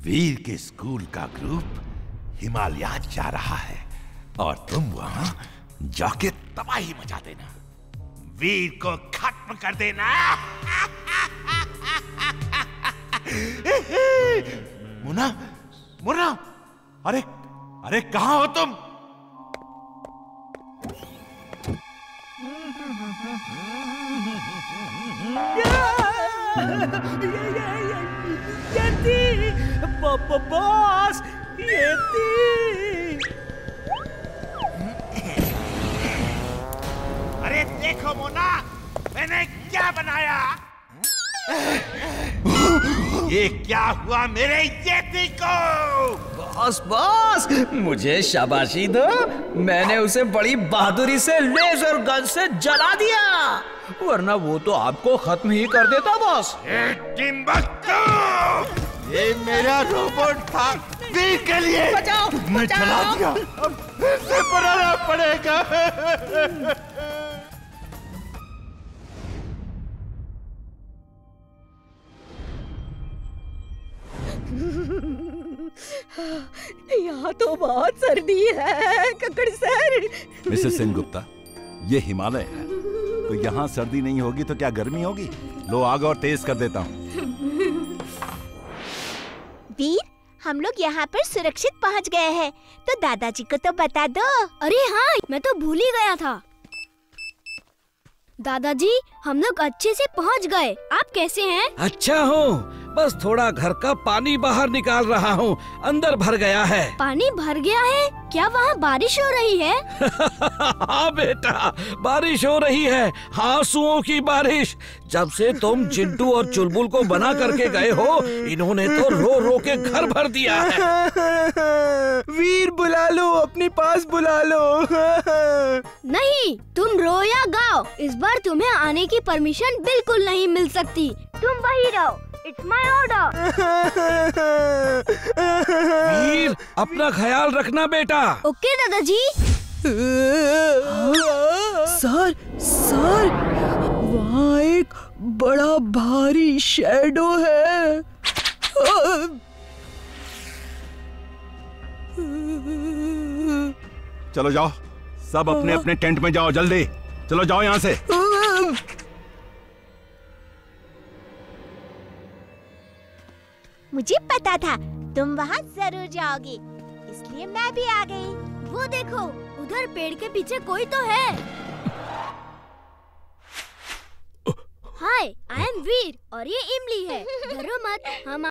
वीर के स्कूल का ग्रुप हिमालय जा रहा है और तुम वहां जाके तबाही मचा देना, वीर को खत्म कर देना। मुन्ना, मुन्ना, अरे अरे कहां हो तुम? बॉस, अरे देखो मोना, मैंने क्या बनाया। ये क्या हुआ मेरे येती को? बॉस बॉस, मुझे शाबाशी दो, मैंने उसे बड़ी बहादुरी से लेजर गन से जला दिया, वरना वो तो आपको खत्म ही कर देता बॉस। ये मेरा रोबोट था, वीर के लिए बचाओ, मैं जला दिया, अब फिर से बनाना पड़ेगा। यहाँ तो बहुत सर्दी है कक्कड़ सर। मिसेस सिंह गुप्ता, ये हिमालय है, तो यहाँ सर्दी नहीं होगी तो क्या गर्मी होगी? लो आग और तेज कर देता हूँ। वीर, हम लोग यहाँ पर सुरक्षित पहुँच गए हैं, तो दादाजी को तो बता दो। अरे हाँ, मैं तो भूल ही गया था। दादाजी, हम लोग अच्छे से पहुँच गए। आप कैसे हैं? अच्छा हूँ, बस थोड़ा घर का पानी बाहर निकाल रहा हूँ, अंदर भर गया है। पानी भर गया है? क्या वहाँ बारिश हो रही है? हाँ बेटा, बारिश हो रही है, आंसुओं की बारिश। जब से तुम चिंटू और चुलबुल को बना करके गए हो, इन्होंने तो रो रो के घर भर दिया है। वीर बुला लो, अपने पास बुला लो। नहीं, तुम रो या गाओ, इस बार तुम्हें आने की परमिशन बिल्कुल नहीं मिल सकती। तुम वही रहो, इट्स माय ऑर्डर। वीर, अपना ख्याल रखना बेटा। ओके दादाजी। सर, सर, वहाँ एक बड़ा भारी शैडो है। चलो जाओ, सब अपने अपने टेंट में जाओ, जल्दी चलो, जाओ यहाँ से। मुझे पता था तुम वहाँ जरूर जाओगे, इसलिए मैं भी आ गई। वो देखो, उधर पेड़ के पीछे कोई तो है। हाय, आई एम वीर और ये इमली है। डरो मत, हम